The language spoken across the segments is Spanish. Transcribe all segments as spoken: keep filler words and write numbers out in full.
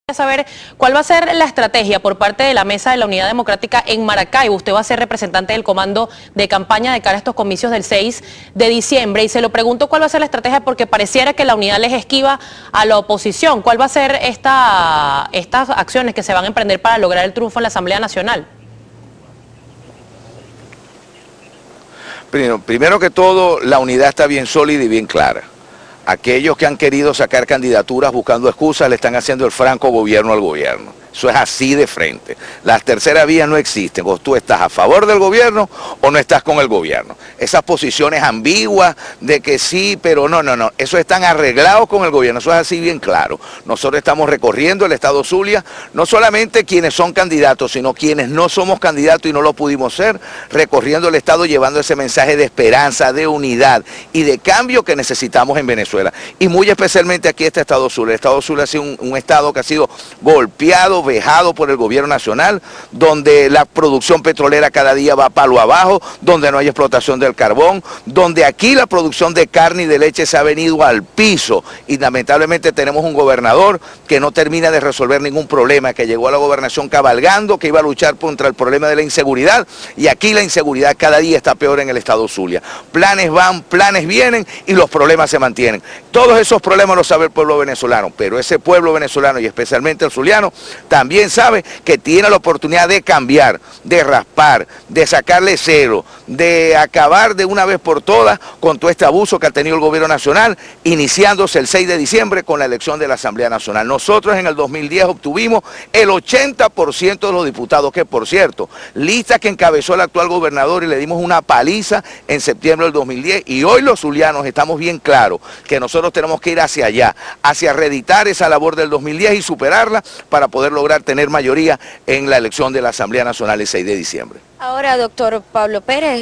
Saber cuál va a ser la estrategia por parte de la Mesa de la Unidad Democrática en Maracaibo. Usted va a ser representante del comando de campaña de cara a estos comicios del seis de diciembre y se lo pregunto cuál va a ser la estrategia porque pareciera que la unidad les esquiva a la oposición. ¿Cuál va a ser esta, estas acciones que se van a emprender para lograr el triunfo en la Asamblea Nacional? Primero, primero que todo, la unidad está bien sólida y bien clara. Aquellos que han querido sacar candidaturas buscando excusas le están haciendo el franco gobierno al gobierno. Eso es así de frente. Las terceras vías no existen. O tú estás a favor del gobierno o no estás con el gobierno. Esas posiciones ambiguas de que sí, pero no, no, no. Eso están arreglados con el gobierno. Eso es así bien claro. Nosotros estamos recorriendo el estado Zulia, no solamente quienes son candidatos, sino quienes no somos candidatos y no lo pudimos ser, recorriendo el estado llevando ese mensaje de esperanza, de unidad y de cambio que necesitamos en Venezuela. Y muy especialmente aquí este estado Zulia. El estado Zulia ha sido un, un estado que ha sido golpeado, vejado por el gobierno nacional, donde la producción petrolera cada día va palo abajo, donde no hay explotación del carbón, donde aquí la producción de carne y de leche se ha venido al piso y lamentablemente tenemos un gobernador que no termina de resolver ningún problema, que llegó a la gobernación cabalgando, que iba a luchar contra el problema de la inseguridad y aquí la inseguridad cada día está peor en el estado Zulia. Planes van, planes vienen y los problemas se mantienen. Todos esos problemas los sabe el pueblo venezolano, pero ese pueblo venezolano y especialmente el zuliano también sabe que tiene la oportunidad de cambiar, de raspar, de sacarle cero, de acabar de una vez por todas con todo este abuso que ha tenido el gobierno nacional, iniciándose el seis de diciembre con la elección de la Asamblea Nacional. Nosotros en el dos mil diez obtuvimos el ochenta por ciento de los diputados, que por cierto, lista que encabezó el actual gobernador y le dimos una paliza en septiembre del dos mil diez y hoy los zulianos estamos bien claros que nosotros tenemos que ir hacia allá, hacia reeditar esa labor del dos mil diez y superarla para poder lograr tener mayoría en la elección de la Asamblea Nacional el seis de diciembre. Ahora, doctor Pablo Pérez,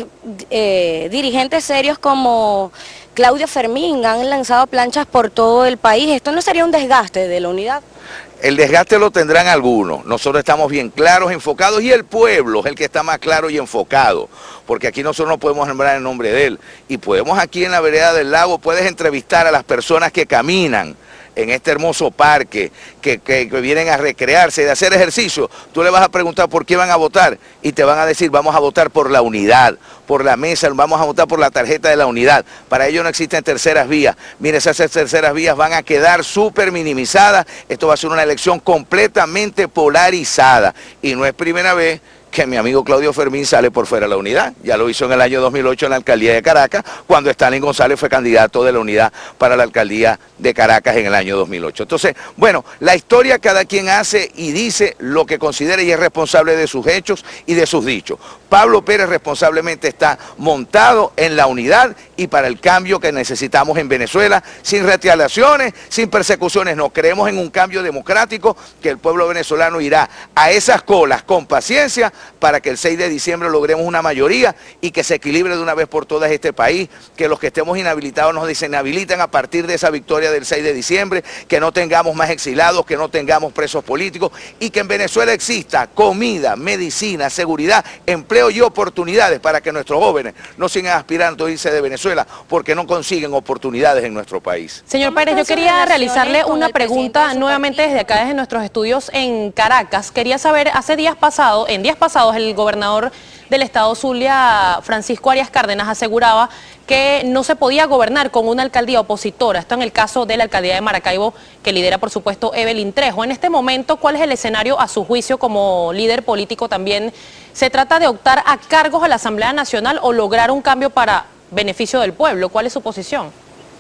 eh, dirigentes serios como Claudio Fermín han lanzado planchas por todo el país. ¿Esto no sería un desgaste de la unidad? El desgaste lo tendrán algunos, nosotros estamos bien claros, enfocados y el pueblo es el que está más claro y enfocado, porque aquí nosotros no podemos nombrar el nombre de él y podemos aquí en la vereda del lago, puedes entrevistar a las personas que caminan en este hermoso parque, que, que, que vienen a recrearse, de hacer ejercicio, tú le vas a preguntar por qué van a votar y te van a decir vamos a votar por la unidad, por la mesa, vamos a votar por la tarjeta de la unidad. Para ello no existen terceras vías. Mire, esas terceras vías van a quedar súper minimizadas, esto va a ser una elección completamente polarizada y no es primera vez que mi amigo Claudio Fermín sale por fuera de la unidad. Ya lo hizo en el año dos mil ocho en la alcaldía de Caracas, cuando Stalin González fue candidato de la unidad para la alcaldía de Caracas en el año dos mil ocho. Entonces, bueno, la historia cada quien hace y dice lo que considera y es responsable de sus hechos y de sus dichos. Pablo Pérez responsablemente está montado en la unidad y para el cambio que necesitamos en Venezuela, sin retaliaciones, sin persecuciones. No, creemos en un cambio democrático, que el pueblo venezolano irá a esas colas con paciencia para que el seis de diciembre logremos una mayoría y que se equilibre de una vez por todas este país, que los que estemos inhabilitados nos desinhabiliten a partir de esa victoria del seis de diciembre, que no tengamos más exilados, que no tengamos presos políticos y que en Venezuela exista comida, medicina, seguridad, empleo y oportunidades para que nuestros jóvenes no sigan aspirando a irse de Venezuela porque no consiguen oportunidades en nuestro país. Señor Pérez, yo quería realizarle una pregunta nuevamente desde acá, desde nuestros estudios en Caracas. Quería saber, hace días pasados, en días pasados, el gobernador del estado Zulia, Francisco Arias Cárdenas, aseguraba que no se podía gobernar con una alcaldía opositora. Esto en el caso de la alcaldía de Maracaibo, que lidera por supuesto Evelyn Trejo. En este momento, ¿cuál es el escenario a su juicio como líder político también? ¿Se trata de optar a cargos a la Asamblea Nacional o lograr un cambio para beneficio del pueblo? ¿Cuál es su posición?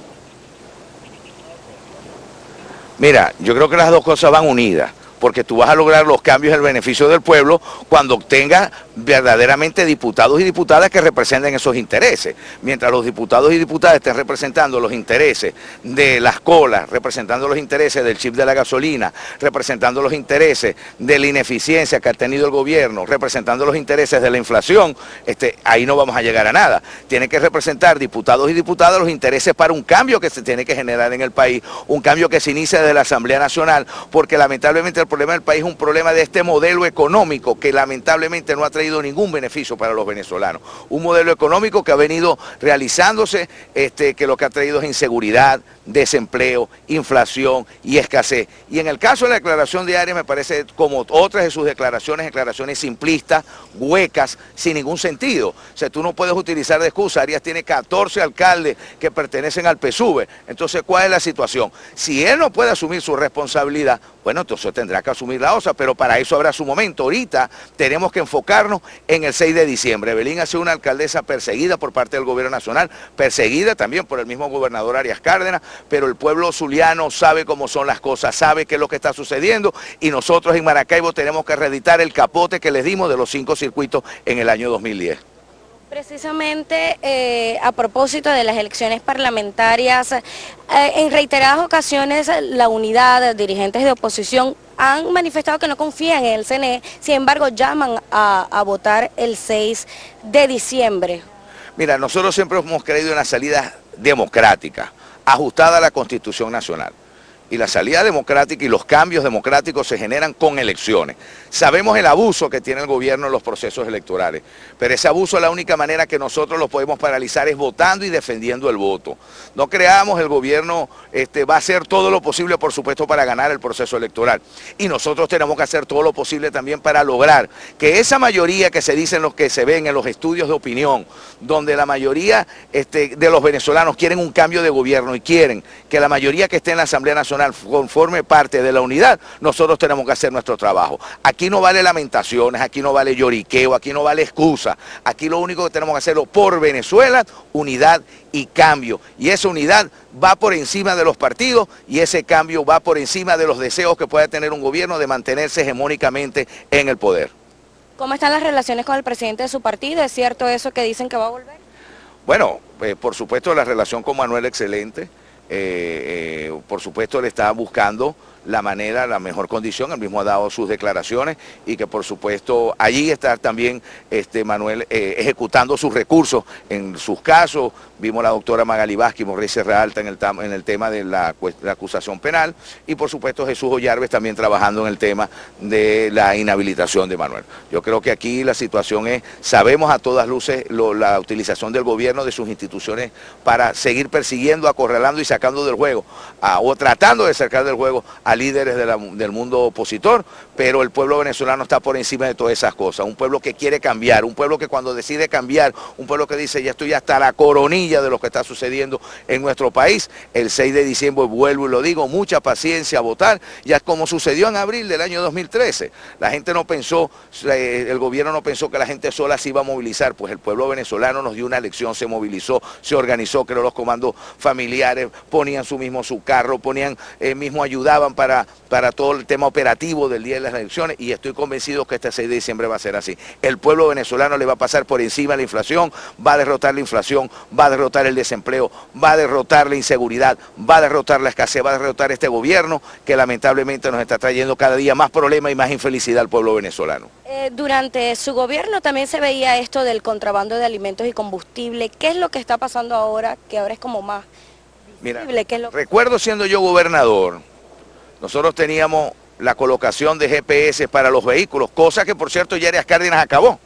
Mira, yo creo que las dos cosas van unidas, porque tú vas a lograr los cambios en el beneficio del pueblo cuando obtengas verdaderamente diputados y diputadas que representen esos intereses. Mientras los diputados y diputadas estén representando los intereses de las colas, representando los intereses del chip de la gasolina, representando los intereses de la ineficiencia que ha tenido el gobierno, representando los intereses de la inflación, este, ahí no vamos a llegar a nada. Tienen que representar diputados y diputadas los intereses para un cambio que se tiene que generar en el país, un cambio que se inicia desde la Asamblea Nacional, porque lamentablemente el el problema del país es un problema de este modelo económico que lamentablemente no ha traído ningún beneficio para los venezolanos. Un modelo económico que ha venido realizándose, este, que lo que ha traído es inseguridad, desempleo, inflación y escasez. Y en el caso de la declaración de Arias me parece, como otras de sus declaraciones, declaraciones simplistas, huecas, sin ningún sentido. O sea, tú no puedes utilizar de excusa. Arias tiene catorce alcaldes que pertenecen al P S U V. Entonces, ¿cuál es la situación? Si él no puede asumir su responsabilidad, bueno, entonces tendrá que asumir la osa, pero para eso habrá su momento. Ahorita tenemos que enfocarnos en el seis de diciembre. Evelyn ha sido una alcaldesa perseguida por parte del gobierno nacional, perseguida también por el mismo gobernador Arias Cárdenas, pero el pueblo zuliano sabe cómo son las cosas, sabe qué es lo que está sucediendo y nosotros en Maracaibo tenemos que reeditar el capote que les dimos de los cinco circuitos en el año dos mil diez. Precisamente eh, a propósito de las elecciones parlamentarias, eh, en reiteradas ocasiones la unidad, dirigentes de oposición han manifestado que no confían en el C N E, sin embargo llaman a, a votar el seis de diciembre. Mira, nosotros siempre hemos creído en la salida democrática, ajustada a la Constitución Nacional. Y la salida democrática y los cambios democráticos se generan con elecciones. Sabemos el abuso que tiene el gobierno en los procesos electorales, pero ese abuso, la única manera que nosotros lo podemos paralizar es votando y defendiendo el voto. No creamos, el gobierno este, va a hacer todo lo posible, por supuesto, para ganar el proceso electoral. Y nosotros tenemos que hacer todo lo posible también para lograr que esa mayoría que se dicen, los que se ven en los estudios de opinión, donde la mayoría este, de los venezolanos quieren un cambio de gobierno y quieren que la mayoría que esté en la Asamblea Nacional conforme parte de la unidad, nosotros tenemos que hacer nuestro trabajo. Aquí no vale lamentaciones, aquí no vale lloriqueo, aquí no vale excusa. Aquí lo único que tenemos que hacerlo por Venezuela, unidad y cambio. Y esa unidad va por encima de los partidos y ese cambio va por encima de los deseos que pueda tener un gobierno de mantenerse hegemónicamente en el poder. ¿Cómo están las relaciones con el presidente de su partido? ¿Es cierto eso que dicen que va a volver? Bueno, eh, por supuesto la relación con Manuel excelente. Eh, eh, por supuesto le está buscando la manera, la mejor condición, él mismo ha dado sus declaraciones y que por supuesto allí está también este, Manuel eh, ejecutando sus recursos en sus casos. Vimos a la doctora Magali Vázquez, Morrey Serra Alta en el, en el tema de la, la acusación penal y por supuesto Jesús Ollarves también trabajando en el tema de la inhabilitación de Manuel. Yo creo que aquí la situación es, sabemos a todas luces lo, la utilización del gobierno, de sus instituciones para seguir persiguiendo, acorralando y sacando del juego, a, o tratando de sacar del juego a líderes de la, del mundo opositor, pero el pueblo venezolano está por encima de todas esas cosas, un pueblo que quiere cambiar, un pueblo que cuando decide cambiar, un pueblo que dice ya estoy hasta la coronilla de lo que está sucediendo en nuestro país. El seis de diciembre, vuelvo y lo digo, mucha paciencia a votar, ya como sucedió en abril del año dos mil trece. La gente no pensó, el gobierno no pensó que la gente sola se iba a movilizar, pues el pueblo venezolano nos dio una elección, se movilizó, se organizó, creó los comandos familiares, ponían su mismo su carro, ponían, eh, mismo ayudaban para, para todo el tema operativo del día de las elecciones y estoy convencido que este seis de diciembre va a ser así. El pueblo venezolano le va a pasar por encima la inflación, va a derrotar la inflación, va a derrotar el desempleo, va a derrotar la inseguridad, va a derrotar la escasez, va a derrotar este gobierno que lamentablemente nos está trayendo cada día más problemas y más infelicidad al pueblo venezolano. Eh, durante su gobierno también se veía esto del contrabando de alimentos y combustible. ¿Qué es lo que está pasando ahora, que ahora es como más visible? Mira, ¿Qué es lo que... recuerdo siendo yo gobernador, nosotros teníamos la colocación de G P S para los vehículos, cosa que por cierto ya Arias Cárdenas acabó.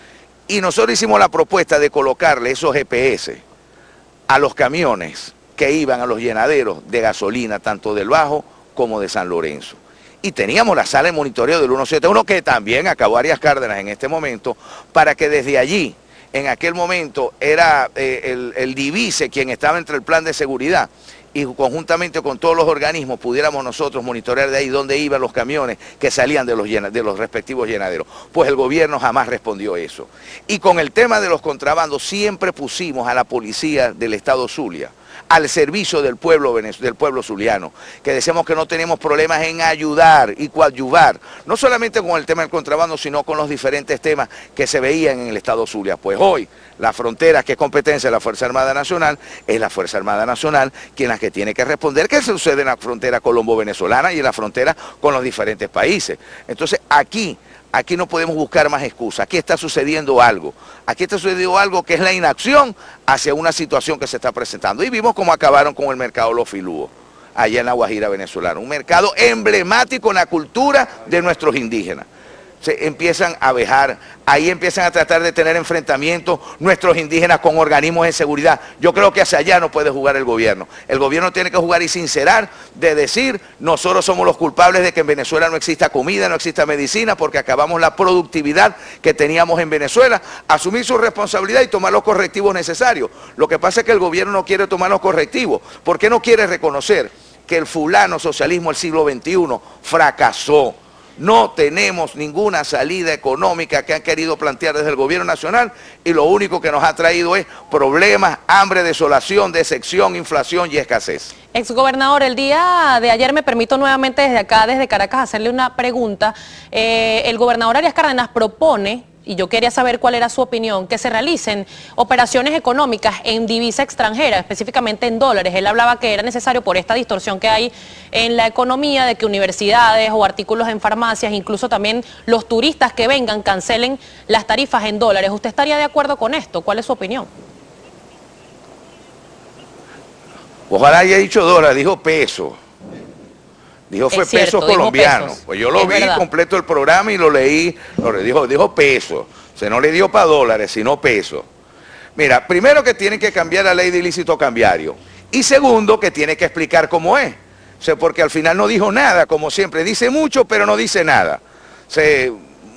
Y nosotros hicimos la propuesta de colocarle esos G P S a los camiones que iban a los llenaderos de gasolina, tanto del Bajo como de San Lorenzo. Y teníamos la sala de monitoreo del ciento setenta y uno, que también acabó Arias Cárdenas en este momento, para que desde allí, en aquel momento, era eh, el, el Divice quien estaba entre el plan de seguridad, y conjuntamente con todos los organismos pudiéramos nosotros monitorear de ahí dónde iban los camiones que salían de los, llena, de los respectivos llenaderos. Pues el gobierno jamás respondió eso. Y con el tema de los contrabandos siempre pusimos a la policía del estado Zulia al servicio del pueblo, del pueblo zuliano, que decíamos que no tenemos problemas en ayudar y coadyuvar, no solamente con el tema del contrabando, sino con los diferentes temas que se veían en el estado Zulia. Pues hoy, la frontera, que es competencia de la Fuerza Armada Nacional, es la Fuerza Armada Nacional quien la que tiene que responder qué sucede en la frontera colombo-venezolana y en la frontera con los diferentes países. Entonces, aquí... Aquí no podemos buscar más excusas, aquí está sucediendo algo, aquí está sucediendo algo que es la inacción hacia una situación que se está presentando. Y vimos cómo acabaron con el mercado los filúos. allá en la Guajira venezolana. Un mercado emblemático en la cultura de nuestros indígenas. Se empiezan a vejar, ahí empiezan a tratar de tener enfrentamientos nuestros indígenas con organismos de seguridad. Yo creo que hacia allá no puede jugar el gobierno. El gobierno tiene que jugar y sincerar de decir, nosotros somos los culpables de que en Venezuela no exista comida, no exista medicina, porque acabamos la productividad que teníamos en Venezuela, asumir su responsabilidad y tomar los correctivos necesarios. Lo que pasa es que el gobierno no quiere tomar los correctivos. ¿Por qué no quiere reconocer que el fulano socialismo del siglo veintiuno fracasó? No tenemos ninguna salida económica que han querido plantear desde el gobierno nacional y lo único que nos ha traído es problemas, hambre, desolación, decepción, inflación y escasez. Exgobernador, el día de ayer me permito nuevamente desde acá, desde Caracas, hacerle una pregunta. Eh, el gobernador Arias Cárdenas propone, y yo quería saber cuál era su opinión, que se realicen operaciones económicas en divisa extranjera, específicamente en dólares. Él hablaba que era necesario por esta distorsión que hay en la economía, de que universidades o artículos en farmacias, incluso también los turistas que vengan, cancelen las tarifas en dólares. ¿Usted estaría de acuerdo con esto? ¿Cuál es su opinión? Ojalá haya dicho dólar, dijo peso. Dijo fue pesos colombianos. Pues yo lo vi completo el programa y lo leí, lo dijo, dijo peso. O sea, no le dio para dólares, sino peso. Mira, primero que tiene que cambiar la ley de ilícito cambiario. Y segundo, que tiene que explicar cómo es. O sea, porque al final no dijo nada, como siempre. Dice mucho, pero no dice nada. O sea,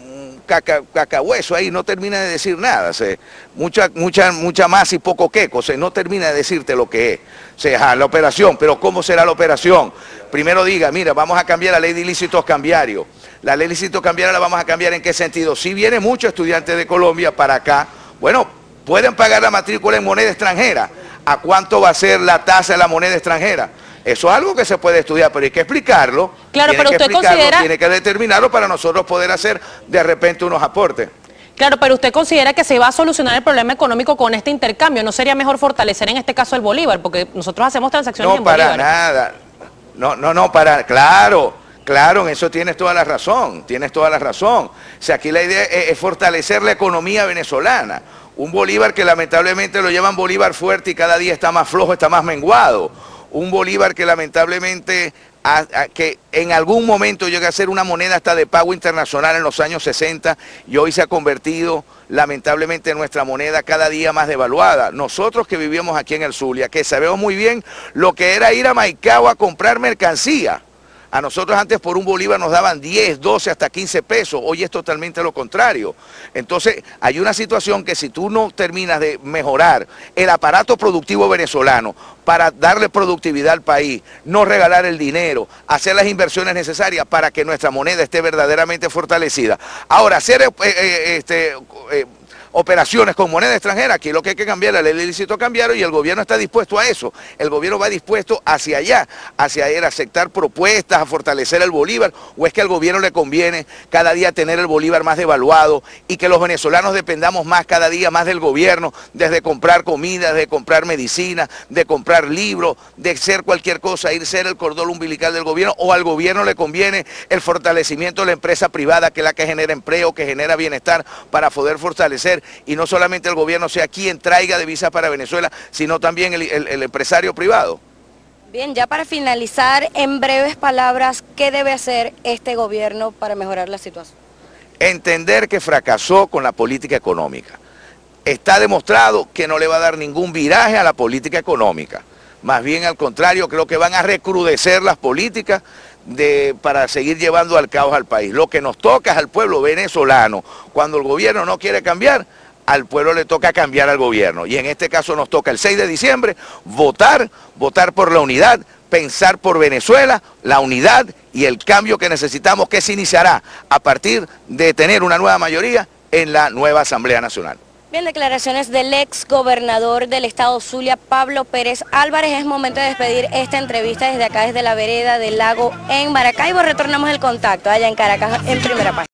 caca, cacahueso ahí, no termina de decir nada. O sea, mucha, mucha, mucha más y poco queco. O sea, no termina de decirte lo que es. O sea, la operación, pero ¿cómo será la operación? Primero diga, mira, vamos a cambiar la ley de ilícitos cambiarios. La ley de ilícitos cambiarios la vamos a cambiar ¿en qué sentido? Si viene muchos estudiantes de Colombia para acá, bueno, pueden pagar la matrícula en moneda extranjera. ¿A cuánto va a ser la tasa de la moneda extranjera? Eso es algo que se puede estudiar, pero hay que explicarlo. Claro, pero usted considera... Tiene que determinarlo para nosotros poder hacer de repente unos aportes. Claro, pero usted considera que se va a solucionar el problema económico con este intercambio. ¿No sería mejor fortalecer en este caso el bolívar? Porque nosotros hacemos transacciones en bolívar. No, para nada. No, no, no, para... Claro, claro, en eso tienes toda la razón. Tienes toda la razón. O sea, aquí la idea es, es fortalecer la economía venezolana. Un bolívar que lamentablemente lo llaman bolívar fuerte y cada día está más flojo, está más menguado. Un bolívar que lamentablemente, a, a, que en algún momento llega a ser una moneda hasta de pago internacional en los años sesenta y hoy se ha convertido lamentablemente en nuestra moneda cada día más devaluada. Nosotros que vivíamos aquí en el Zulia, que sabemos muy bien lo que era ir a Maicao a comprar mercancía. A nosotros antes por un bolívar nos daban diez, doce, hasta quince pesos. Hoy es totalmente lo contrario. Entonces, hay una situación que si tú no terminas de mejorar el aparato productivo venezolano para darle productividad al país, no regalar el dinero, hacer las inversiones necesarias para que nuestra moneda esté verdaderamente fortalecida. Ahora, hacer... Eh, eh, este, eh, operaciones con moneda extranjera, aquí lo que hay que cambiar es la ley de ilícito cambiario y el gobierno está dispuesto a eso. El gobierno va dispuesto hacia allá, hacia él, a aceptar propuestas, a fortalecer el bolívar, o es que al gobierno le conviene cada día tener el bolívar más devaluado y que los venezolanos dependamos más cada día más del gobierno, desde comprar comida, de comprar medicina, de comprar libros, de ser cualquier cosa, ir ser el cordón umbilical del gobierno, o al gobierno le conviene el fortalecimiento de la empresa privada, que es la que genera empleo, que genera bienestar, para poder fortalecer. Y no solamente el gobierno sea quien traiga divisas para Venezuela, sino también el, el, el empresario privado. Bien, ya para finalizar, en breves palabras, ¿qué debe hacer este gobierno para mejorar la situación? Entender que fracasó con la política económica. Está demostrado que no le va a dar ningún viraje a la política económica. Más bien al contrario, creo que van a recrudecer las políticas de, para seguir llevando al caos al país. Lo que nos toca es al pueblo venezolano. Cuando el gobierno no quiere cambiar, al pueblo le toca cambiar al gobierno. Y en este caso nos toca el seis de diciembre votar, votar por la unidad, pensar por Venezuela, la unidad y el cambio que necesitamos, que se iniciará a partir de tener una nueva mayoría en la nueva Asamblea Nacional. Bien, declaraciones del ex gobernador del estado Zulia, Pablo Pérez Álvarez. Es momento de despedir esta entrevista desde acá, desde la vereda del Lago en Maracaibo. Retornamos el contacto allá en Caracas, en Primera Página.